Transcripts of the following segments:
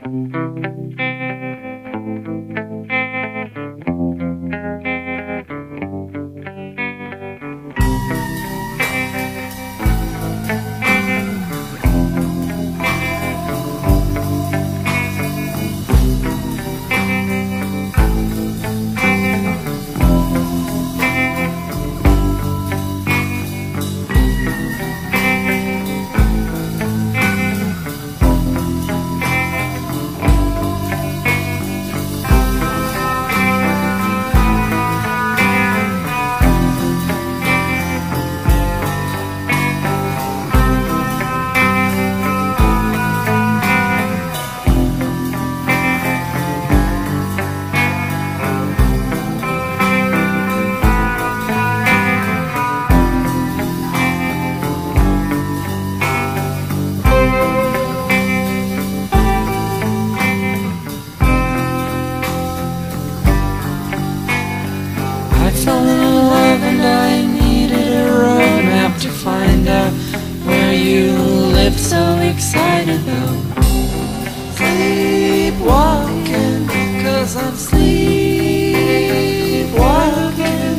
I fell in love and I needed a roadmap to find out where you lived, so excited though. Sleepwalking, 'cause I'm sleepwalking.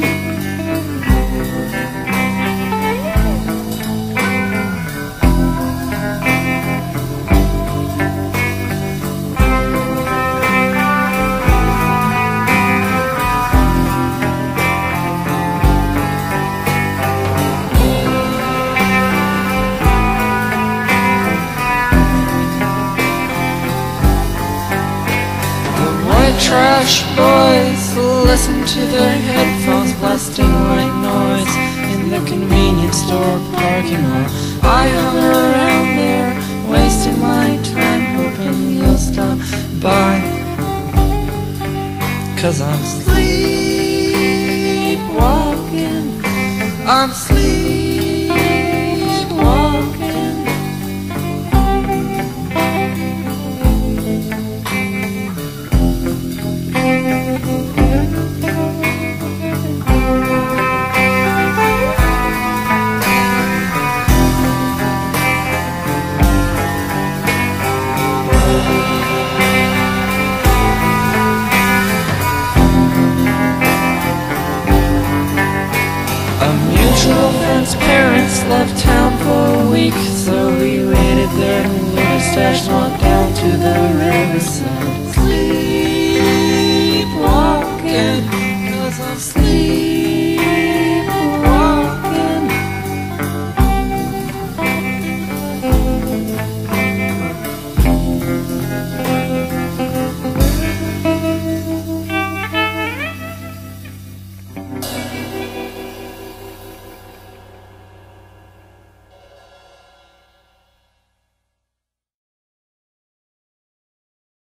Trash boys listen to their headphones blasting white noise in the convenience store parking lot. I hung around there wasting my time hoping you'll stop by, 'cause I'm sleepwalking, I'm sleepwalking. Mutual friends' parents left town for a week, so we waited there and we were stashed, walked down to the riverside. Sleepwalking.